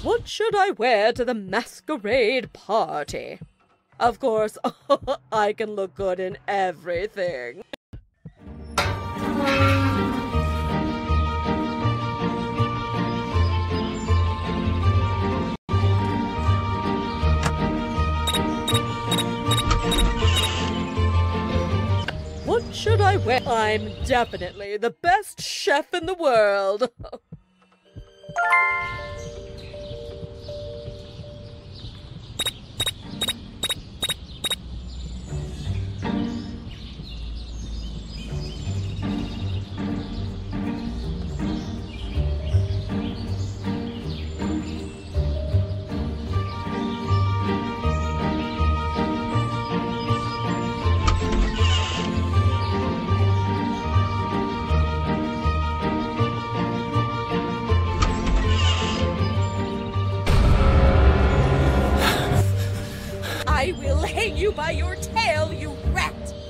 What should I wear to the masquerade party? Of course, I can look good in everything. What should I wear? I'm definitely the best chef in the world. I will hang you by your tail, you rat!